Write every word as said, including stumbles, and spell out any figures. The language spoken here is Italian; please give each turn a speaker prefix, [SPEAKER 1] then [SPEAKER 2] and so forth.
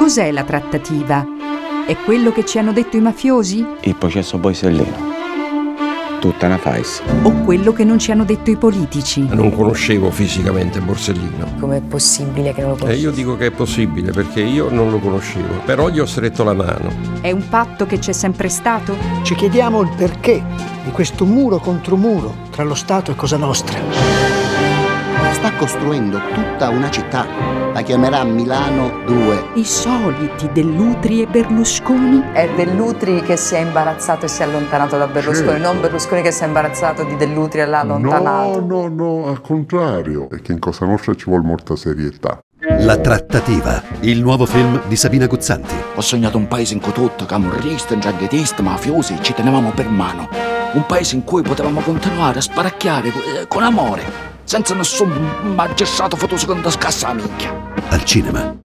[SPEAKER 1] Cos'è la trattativa? È quello che ci hanno detto i mafiosi?
[SPEAKER 2] Il processo Borsellino. Tutta una fais.
[SPEAKER 1] O quello che non ci hanno detto i politici?
[SPEAKER 3] Non conoscevo fisicamente Borsellino.
[SPEAKER 4] Com'è possibile che non lo conosci?
[SPEAKER 3] E io dico che è possibile perché io non lo conoscevo, però gli ho stretto la mano.
[SPEAKER 1] È un patto che c'è sempre stato?
[SPEAKER 5] Ci chiediamo il perché di questo muro contro muro tra lo Stato e Cosa Nostra.
[SPEAKER 6] Sta costruendo tutta una città, la chiamerà Milano due.
[SPEAKER 1] I soliti Dell'Utri e Berlusconi?
[SPEAKER 4] È Dell'Utri che si è imbarazzato e si è allontanato da Berlusconi, certo. Non Berlusconi che si è imbarazzato di Dell'Utri e l'ha allontanato.
[SPEAKER 7] No, no, no, al contrario, perché in Cosa Nostra ci vuole molta serietà.
[SPEAKER 8] La trattativa, il nuovo film di Sabina Guzzanti.
[SPEAKER 6] Ho sognato un paese in cui tutto, camorristi, ndranghetisti, mafiosi, ci tenevamo per mano. Un paese in cui potevamo continuare a sparacchiare con amore, senza nessun magistrato fotoso che scassa la minchia.
[SPEAKER 8] Al cinema.